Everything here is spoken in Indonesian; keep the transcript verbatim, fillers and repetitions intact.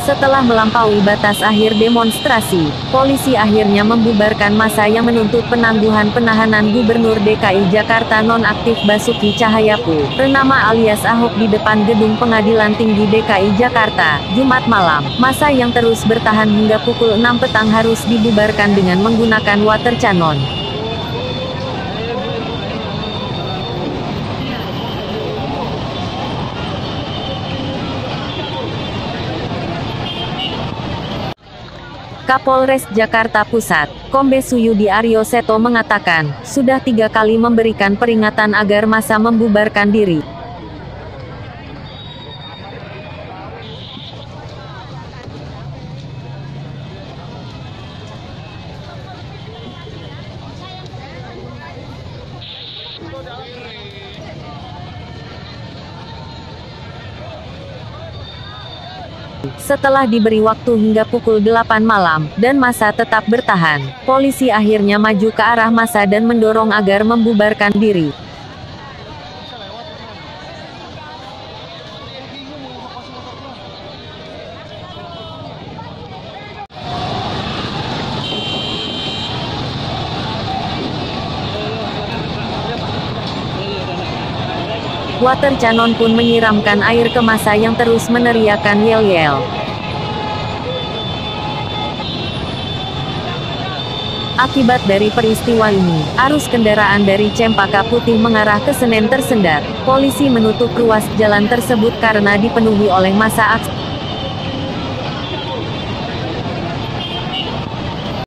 Setelah melampaui batas akhir demonstrasi, polisi akhirnya membubarkan massa yang menuntut penangguhan penahanan Gubernur D K I Jakarta nonaktif Basuki Cahayapurnama alias Ahok di depan Gedung Pengadilan Tinggi D K I Jakarta, Jumat malam. Massa yang terus bertahan hingga pukul enam petang harus dibubarkan dengan menggunakan water cannon. Kapolres Jakarta Pusat, Kombes Suyudi Aryo Seto mengatakan, sudah tiga kali memberikan peringatan agar massa membubarkan diri. Setelah diberi waktu hingga pukul delapan malam, dan massa tetap bertahan, polisi akhirnya maju ke arah massa dan mendorong agar membubarkan diri. Water cannon pun menyiramkan air ke massa yang terus meneriakan yel-yel. Akibat dari peristiwa ini, arus kendaraan dari Cempaka Putih mengarah ke Senen tersendat. Polisi menutup ruas jalan tersebut karena dipenuhi oleh massa aksi.